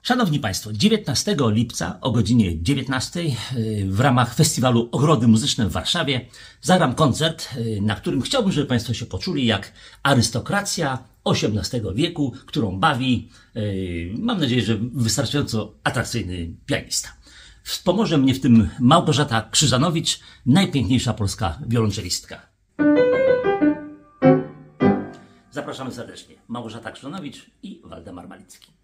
Szanowni Państwo, 19 lipca o godzinie 19 w ramach festiwalu Ogrody Muzyczne w Warszawie zagram koncert, na którym chciałbym, żeby Państwo się poczuli jak arystokracja XVIII wieku, którą bawi, mam nadzieję, że wystarczająco atrakcyjny pianista. Wspomoże mnie w tym Małgorzata Krzyżanowicz, najpiękniejsza polska wiolonczelistka. Zapraszamy serdecznie. Małgorzata Krzyżanowicz i Waldemar Malicki.